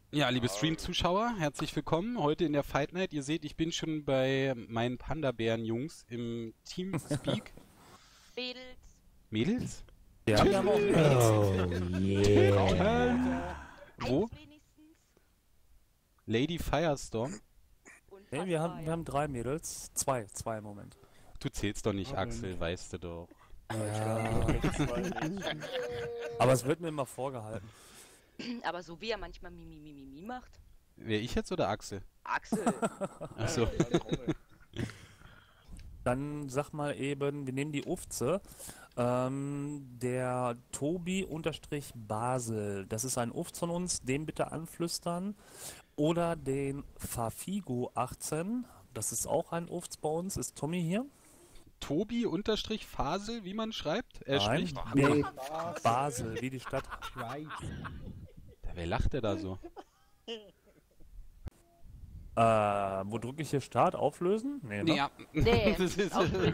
Ja, liebe Stream-Zuschauer, herzlich willkommen heute in der Fight Night. Ihr seht, ich bin schon bei meinen Panda-Bären-Jungs im Teamspeak. Mädels. Mädels? Ja, wir haben auch Mädels. Oh yeah. Wo? Eins wenigstens. Lady Firestorm? Und Nee, wir haben 3 Mädels. Zwei im Moment. Du zählst doch nicht, Axel, weißt du doch. Ja. Aber es wird mir immer vorgehalten. Aber so wie er manchmal Mimi macht. Wer, ich jetzt oder Axel? Axel. Achso. Dann sag mal eben, wir nehmen die Ufze. Der Tobi-Basel, das ist ein Ufz von uns, den bitte anflüstern. Oder den Fafigo18, das ist auch ein Ufz bei uns. Ist Tommy hier? Tobi-Fasel, wie man schreibt? Er Nein, spricht. nee, Basel, wie die Stadt. Wer lacht der da so? Wo drücke ich hier Start? Auflösen? Nee, ne? Ja. Nee. Das ist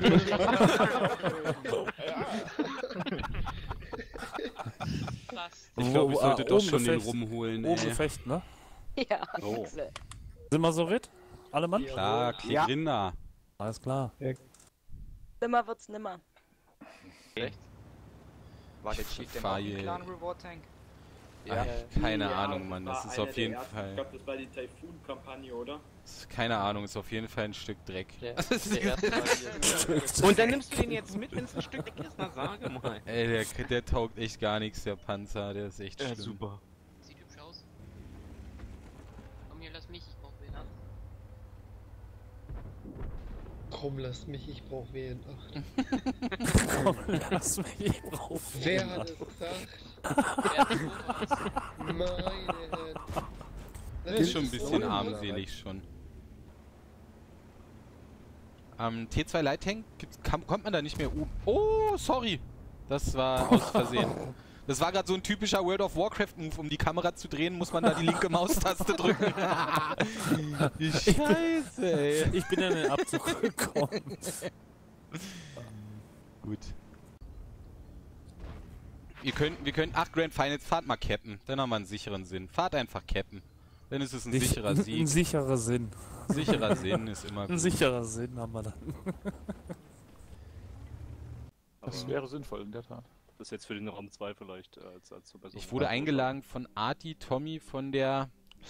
Ich glaube, ich sollte doch schon den rumholen, Oben ey. Gefecht, ne? Ja, Oh. Axel. Sind wir so weit? Alle Mann? Klar, Klegrinda. Alles klar. Nimmer wird's nimmer. Echt? War der Chief der fahr noch im hier- Clan Reward Tank? Ach, keine Ahnung, Mann. Das ist auf jeden Ich Fall. glaube, das war die Typhoon-Kampagne, oder? Keine Ahnung, ist auf jeden Fall ein Stück Dreck. Und dann nimmst du den jetzt mit, wenn es ein Stück Dreck ist? Na, sage mal. Ey, der taugt echt gar nichts, der Panzer. Der ist echt schlimm. Super. Sieht hübsch aus. Komm hier, lass mich, ich brauch wen ab. Komm, lass mich, ich brauch wen. Ach, Komm, lass mich, ich brauch wer hat es gesagt? Meine Herren. Der ist schon ein bisschen armselig schon. T2 Light Tank, kommt man da nicht mehr oben? Oh, sorry. Das war aus Versehen. Das war gerade so ein typischer World of Warcraft Move. Um die Kamera zu drehen, muss man da die linke Maustaste drücken. Wie scheiße, ey. Ich bin in den Abzug gekommen. Gut. Wir können 8 Grand Finals, fahrt mal cappen. Dann haben wir einen sicheren Sinn. Fahrt einfach cappen. Dann ist es ein sicherer Ein Sieg. sicherer Sinn. Sicherer Sinn ist immer Ein gut. sicherer Sinn haben wir dann. Das wäre sinnvoll, in der Tat. Das ist jetzt für den Raum 2 vielleicht als Verbesserung. Ich wurde eingeladen von Arti Tommy von der...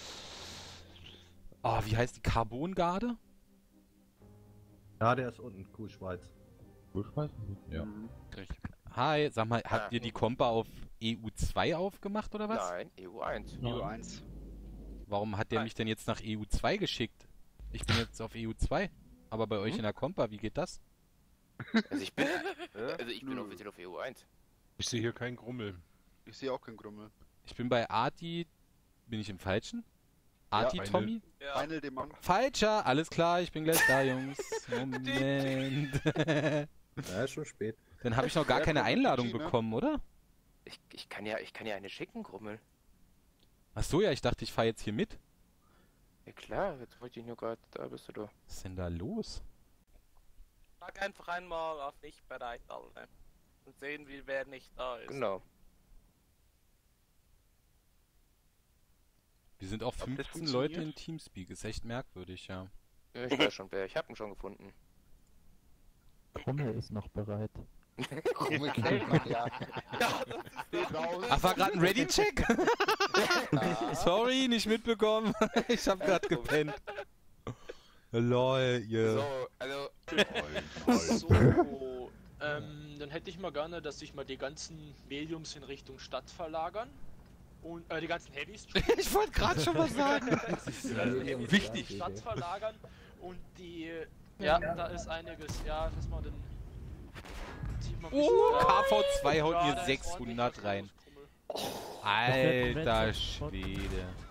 Oh, wie heißt die? Carbon-Garde? Ja, der ist unten, Kuhschweiz. Kuhschweiz? Ja. Hi, sag mal, habt ihr die Kompa auf EU2 aufgemacht oder was? Nein, EU1. EU1. Warum hat der mich denn jetzt nach EU2 geschickt? Ich bin jetzt auf EU2. Aber bei euch in der Kompa, wie geht das? Also ich bin offiziell auf EU1. Ich sehe hier keinen Grummel. Ich sehe auch keinen Grummel. Ich bin bei Arti... Bin ich im Falschen? Arti Tommy? Final dem Mann. Falscher! Alles klar, ich bin gleich da, Jungs. Moment. Ja, ist schon spät. Dann habe ich noch gar keine Einladung PUBG, ne? bekommen, oder? Ich kann ja eine schicken, Grummel. Ach so, ja, ich dachte, ich fahre jetzt hier mit. Ja klar, jetzt wollte ich nur gerade, da bist du doch. Was ist denn da los? Sag einfach einmal auf nicht bereit, alle. Und sehen, wie wer nicht da ist. Genau. Wir sind auch das 15 funktioniert? Leute in Teamspeak. Ist echt merkwürdig, ja. Ja, ich weiß schon wer, ich hab ihn schon gefunden. Grummel ist noch bereit. Grummel kennt man ja. Ja, das steht raus. Ach, war gerade ein Ready-Check? Sorry, nicht mitbekommen. Ich hab grad gepennt. Lol, yeah. So, also. So, dann hätte ich mal gerne, dass sich mal die ganzen Mediums in Richtung Stadt verlagern. Und die ganzen Heavys. Ich wollte gerade schon was sagen. Wichtig. Stadt verlagern und die. Ja, da ist einiges. Ja, dass man den. KV2 haut Ja, mir da ist 600 ordentlich rein. was los, Grummel. Alter Schwede.